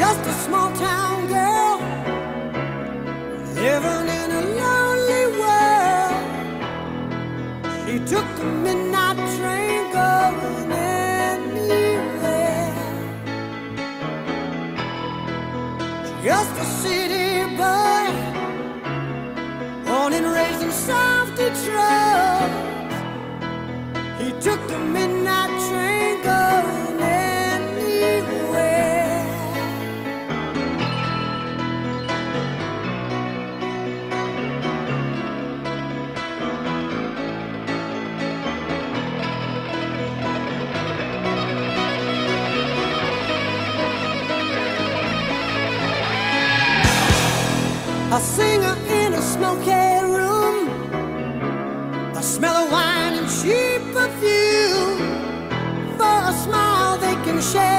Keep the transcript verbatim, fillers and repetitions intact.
just a small town girl living in a lonely world. She took the midnight train going anywhere. Just a city boy, born and raised in South Detroit. He took the midnight train going anywhere. A singer in a smoky room, a smell of wine and cheap perfume. For a smile they can share.